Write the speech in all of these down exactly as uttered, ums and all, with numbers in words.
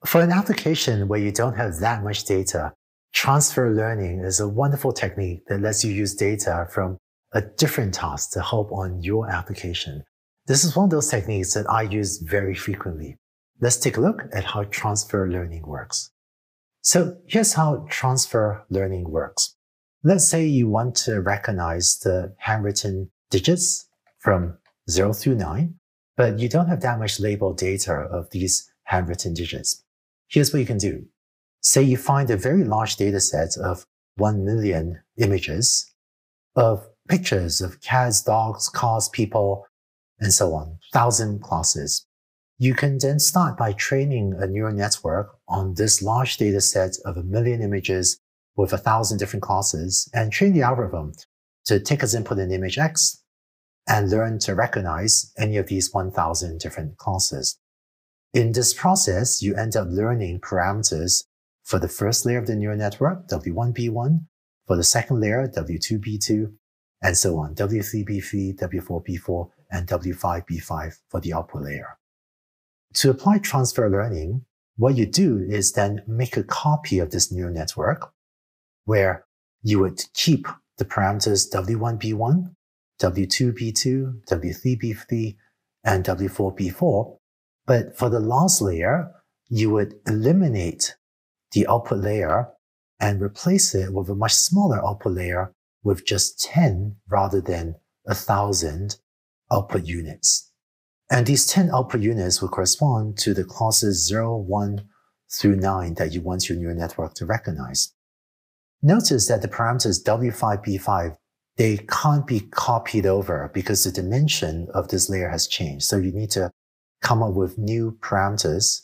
For an application where you don't have that much data, transfer learning is a wonderful technique that lets you use data from a different task to help on your application. This is one of those techniques that I use very frequently. Let's take a look at how transfer learning works. So here's how transfer learning works. Let's say you want to recognize the handwritten digits from zero through nine, but you don't have that much labeled data of these handwritten digits. Here's what you can do. Say you find a very large data set of one million images of pictures of cats, dogs, cars, people, and so on, thousand classes. You can then start by training a neural network on this large data set of a million images with a thousand different classes and train the algorithm to take as input an image X and learn to recognize any of these one thousand different classes. In this process, you end up learning parameters for the first layer of the neural network, W one B one, for the second layer, W two B two, and so on, W three B three, W four B four, and W five B five for the output layer. To apply transfer learning, what you do is then make a copy of this neural network where you would keep the parameters W one B one, W two B two, W three B three, and W four B four. But for the last layer, you would eliminate the output layer and replace it with a much smaller output layer with just ten rather than a thousand output units. And these ten output units will correspond to the classes zero, one through nine that you want your neural network to recognize. Notice that the parameters W five B five, they can't be copied over because the dimension of this layer has changed. So you need to come up with new parameters,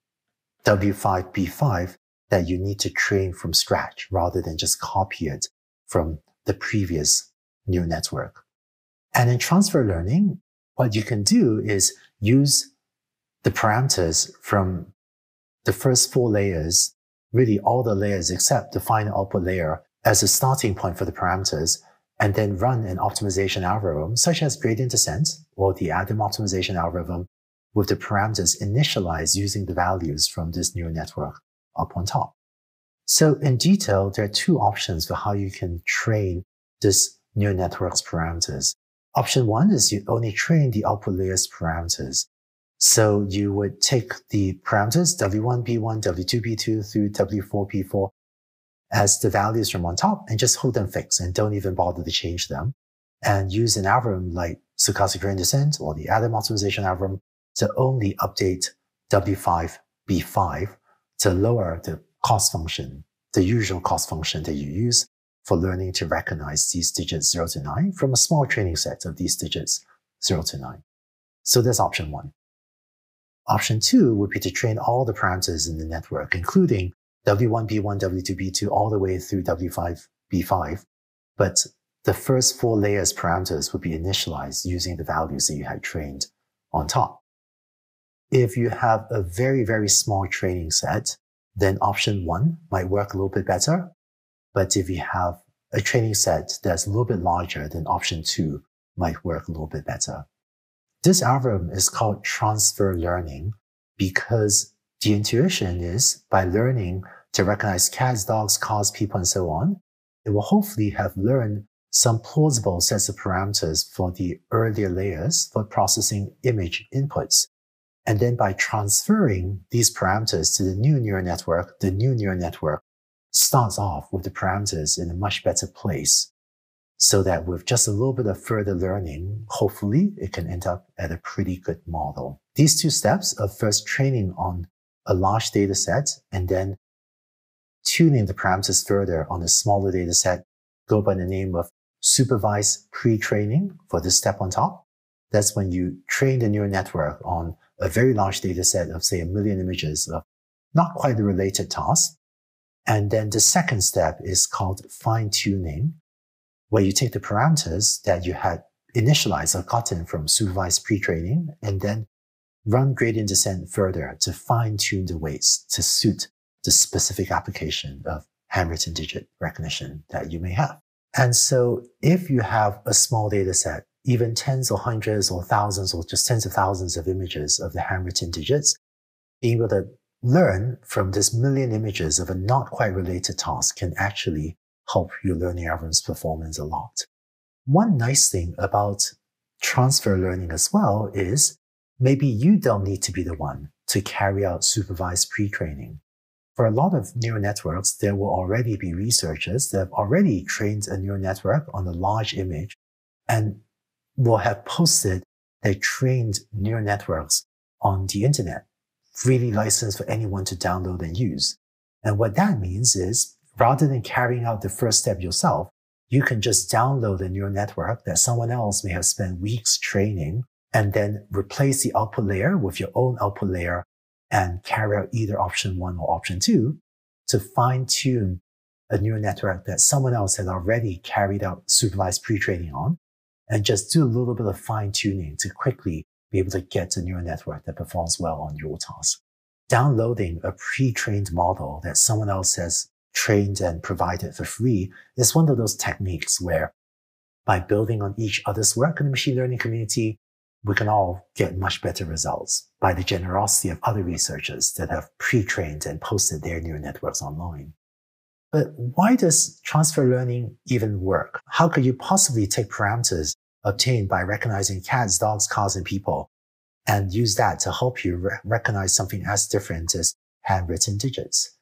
W five B five, that you need to train from scratch rather than just copy it from the previous neural network. And in transfer learning, what you can do is use the parameters from the first four layers, really all the layers except the final output layer, as a starting point for the parameters, and then run an optimization algorithm such as gradient descent or the Adam optimization algorithm with the parameters initialized using the values from this neural network up on top. So in detail, there are two options for how you can train this neural network's parameters. Option one is you only train the output layer's parameters. So you would take the parameters W one B one, W two B two through W four B four as the values from on top and just hold them fixed and don't even bother to change them, and use an algorithm like stochastic gradient descent or the Adam optimization algorithm to only update W five B five to lower the cost function, the usual cost function that you use for learning to recognize these digits zero to nine from a small training set of these digits zero to nine. So that's option one. Option two would be to train all the parameters in the network, including W one B one, W two B two, all the way through W five B five. But the first four layers parameters would be initialized using the values that you had trained on top. If you have a very, very small training set, then option one might work a little bit better. But if you have a training set that's a little bit larger, then option two might work a little bit better. This algorithm is called transfer learning because the intuition is by learning to recognize cats, dogs, cars, people, and so on, it will hopefully have learned some plausible sets of parameters for the earlier layers for processing image inputs. And then by transferring these parameters to the new neural network, the new neural network starts off with the parameters in a much better place so that with just a little bit of further learning, hopefully it can end up at a pretty good model. These two steps of first training on a large data set and then tuning the parameters further on a smaller data set go by the name of supervised pre-training for this step on top. That's when you train the neural network on a very large data set of, say, a million images of not quite a related task. And then the second step is called fine-tuning, where you take the parameters that you had initialized or gotten from supervised pre-training and then run gradient descent further to fine-tune the weights to suit the specific application of handwritten digit recognition that you may have. And so if you have a small data set, even tens or hundreds or thousands or just tens of thousands of images of the handwritten digits, being able to learn from this million images of a not quite related task can actually help your learning algorithm's performance a lot. One nice thing about transfer learning as well is maybe you don't need to be the one to carry out supervised pre-training. For a lot of neural networks, there will already be researchers that have already trained a neural network on a large image and will have posted their trained neural networks on the internet, freely licensed for anyone to download and use. And what that means is, rather than carrying out the first step yourself, you can just download a neural network that someone else may have spent weeks training and then replace the output layer with your own output layer and carry out either option one or option two to fine-tune a neural network that someone else had already carried out supervised pre-training on, and just do a little bit of fine-tuning to quickly be able to get a neural network that performs well on your task. Downloading a pre-trained model that someone else has trained and provided for free is one of those techniques where, by building on each other's work in the machine learning community, we can all get much better results by the generosity of other researchers that have pre-trained and posted their neural networks online. But why does transfer learning even work? How could you possibly take parameters obtained by recognizing cats, dogs, cars, and people and use that to help you re- recognize something as different as handwritten digits?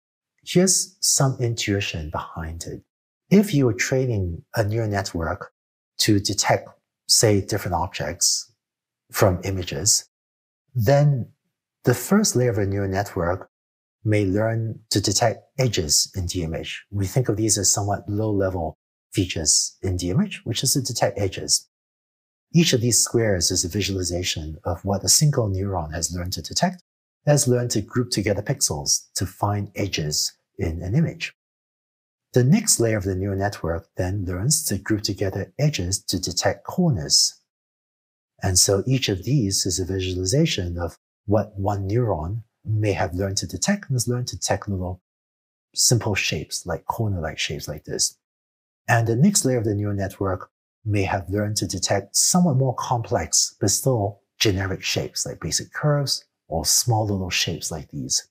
Here's some intuition behind it. If you were training a neural network to detect, say, different objects from images, then the first layer of a neural network may learn to detect edges in the image. We think of these as somewhat low-level features in the image, which is to detect edges. Each of these squares is a visualization of what a single neuron has learned to detect. It has learned to group together pixels to find edges in an image. The next layer of the neural network then learns to group together edges to detect corners. And so each of these is a visualization of what one neuron may have learned to detect, and has learned to detect little simple shapes, like corner-like shapes like this. And the next layer of the neural network may have learned to detect somewhat more complex, but still generic shapes, like basic curves or small little shapes like these.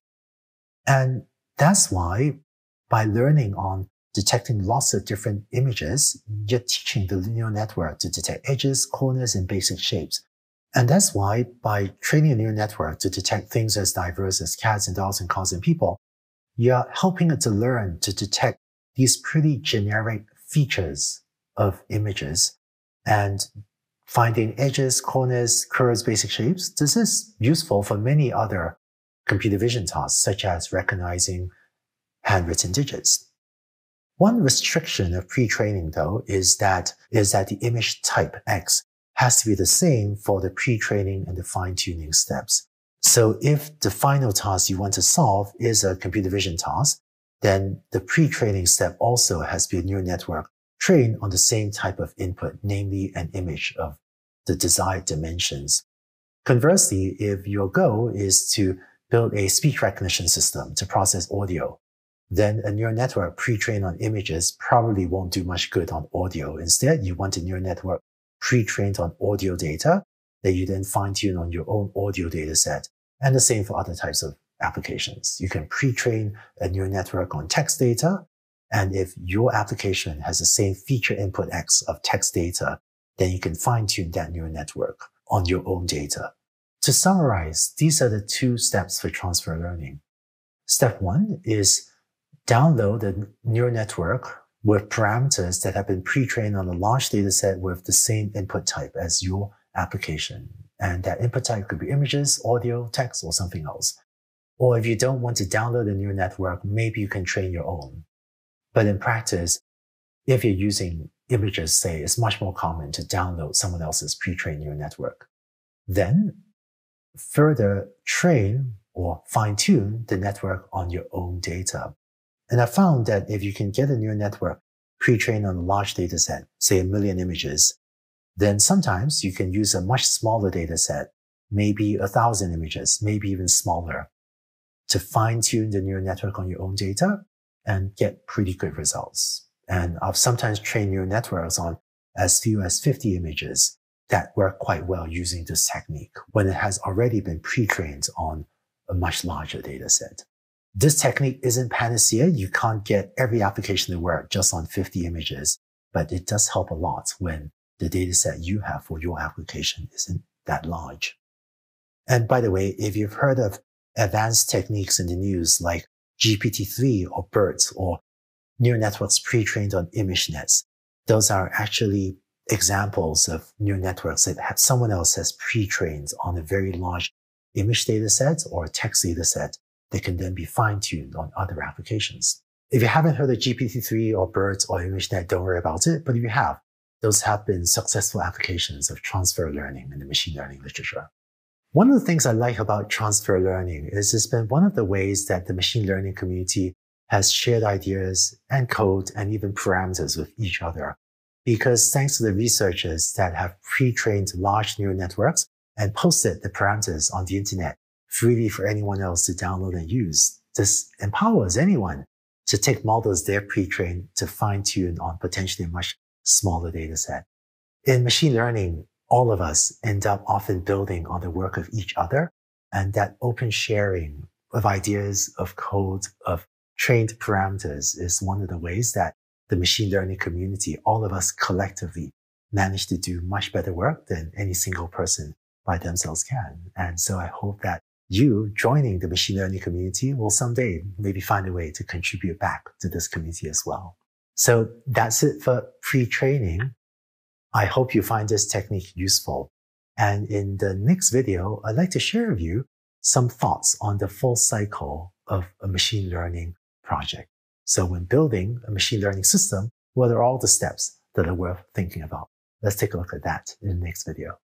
And that's why, by learning on detecting lots of different images, you're teaching the neural network to detect edges, corners, and basic shapes. And that's why, by training a neural network to detect things as diverse as cats and dogs and cars and people, you're helping it to learn to detect these pretty generic features of images and finding edges, corners, curves, basic shapes. This is useful for many other computer vision tasks, such as recognizing handwritten digits. One restriction of pre-training, though, is that, is that the image type X has to be the same for the pre-training and the fine-tuning steps. So if the final task you want to solve is a computer vision task, then the pre-training step also has to be a neural network trained on the same type of input, namely an image of the desired dimensions. Conversely, if your goal is to build a speech recognition system to process audio, then a neural network pre-trained on images probably won't do much good on audio. Instead, you want a neural network pre-trained on audio data that you then fine-tune on your own audio data set. And the same for other types of applications. You can pre-train a neural network on text data. And if your application has the same feature input X of text data, then you can fine-tune that neural network on your own data. To summarize, these are the two steps for transfer learning. Step one is download a neural network with parameters that have been pre-trained on a large data set with the same input type as your application. And that input type could be images, audio, text, or something else. Or if you don't want to download a neural network, maybe you can train your own. But in practice, if you're using images, say, it's much more common to download someone else's pre-trained neural network. Then further train or fine-tune the network on your own data. And I found that if you can get a neural network pre-trained on a large data set, say a million images, then sometimes you can use a much smaller data set, maybe a thousand images, maybe even smaller, to fine-tune the neural network on your own data and get pretty good results. And I've sometimes trained neural networks on as few as fifty images that work quite well using this technique when it has already been pre-trained on a much larger data set. This technique isn't panacea. You can't get every application to work just on fifty images, but it does help a lot when the data set you have for your application isn't that large. And by the way, if you've heard of advanced techniques in the news like G P T three or BERT or neural networks pre-trained on image nets, those are actually examples of neural networks that have, someone else has pre-trained on a very large image data set or text data set that can then be fine-tuned on other applications. If you haven't heard of G P T three or BERT or ImageNet, don't worry about it. But if you have, those have been successful applications of transfer learning in the machine learning literature. One of the things I like about transfer learning is it's been one of the ways that the machine learning community has shared ideas and code and even parameters with each other. Because thanks to the researchers that have pre-trained large neural networks and posted the parameters on the internet freely for anyone else to download and use, this empowers anyone to take models they're pre-trained to fine-tune on potentially a much smaller data set. In machine learning, all of us end up often building on the work of each other, and that open sharing of ideas, of code, of trained parameters is one of the ways that the machine learning community, all of us collectively, manage to do much better work than any single person by themselves can. And so I hope that you joining the machine learning community will someday maybe find a way to contribute back to this community as well. So that's it for pre-training. I hope you find this technique useful. And in the next video, I'd like to share with you some thoughts on the full cycle of a machine learning project. So when building a machine learning system, what are all the steps that are worth thinking about? Let's take a look at that in the next video.